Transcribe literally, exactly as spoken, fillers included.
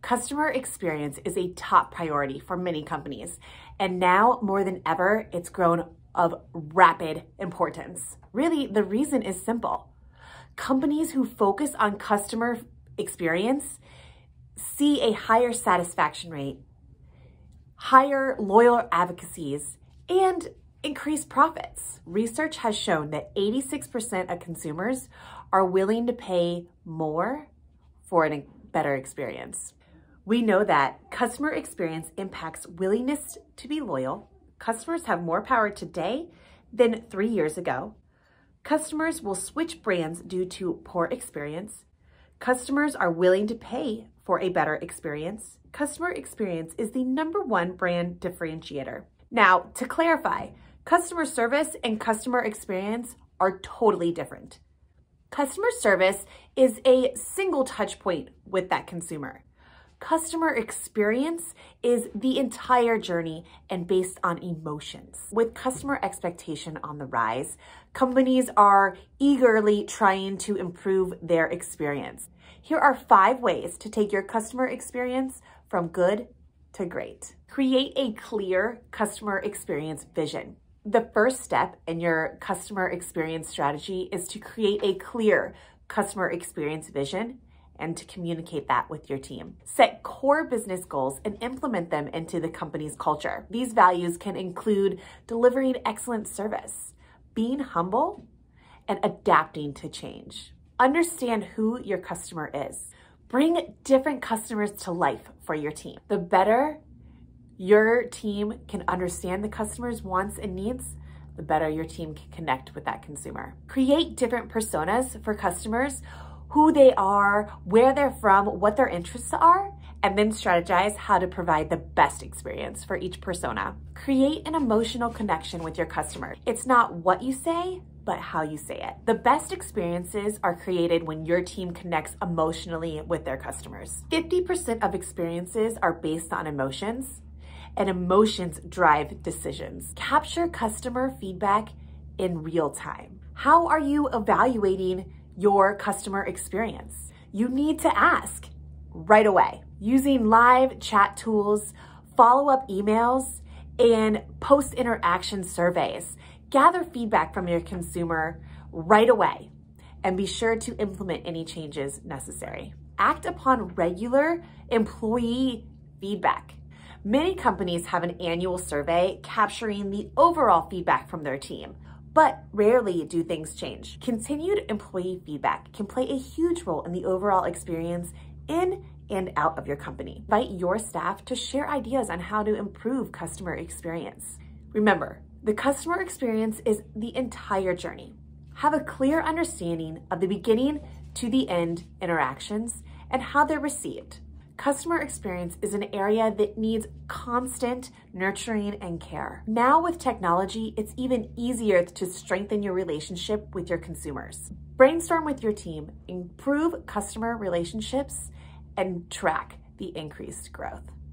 Customer experience is a top priority for many companies, and now more than ever, it's grown of rapid importance. Really, the reason is simple. Companies who focus on customer experience see a higher satisfaction rate, higher loyal advocacies, and increased profits. Research has shown that eighty-six percent of consumers are willing to pay more for a better experience. We know that customer experience impacts willingness to be loyal. Customers have more power today than three years ago. Customers will switch brands due to poor experience. Customers are willing to pay for a better experience. Customer experience is the number one brand differentiator. Now, to clarify, customer service and customer experience are totally different. Customer service is a single touch point with that consumer. Customer experience is the entire journey and based on emotions. With customer expectation on the rise, companies are eagerly trying to improve their experience. Here are five ways to take your customer experience from good to great. Create a clear customer experience vision. The first step in your customer experience strategy is to create a clear customer experience vision and to communicate that with your team. Set core business goals and implement them into the company's culture. These values can include delivering excellent service, being humble, and adapting to change. Understand who your customer is. Bring different customers to life for your team. The better your team can understand the customer's wants and needs, the better your team can connect with that consumer. Create different personas for customers, who they are, where they're from, what their interests are, and then strategize how to provide the best experience for each persona. Create an emotional connection with your customer. It's not what you say, but how you say it. The best experiences are created when your team connects emotionally with their customers. fifty percent of experiences are based on emotions, and emotions drive decisions. Capture customer feedback in real time. How are you evaluating your customer experience? You need to ask right away using live chat tools, follow-up emails, and post-interaction surveys. Gather feedback from your consumer right away and be sure to implement any changes necessary. Act upon regular employee feedback. Many companies have an annual survey capturing the overall feedback from their team, but rarely do things change. Continued employee feedback can play a huge role in the overall experience in and out of your company. Invite your staff to share ideas on how to improve customer experience. Remember, the customer experience is the entire journey. Have a clear understanding of the beginning to the end interactions and how they're received. Customer experience is an area that needs constant nurturing and care. Now with technology, it's even easier to strengthen your relationship with your consumers. Brainstorm with your team, improve customer relationships, and track the increased growth.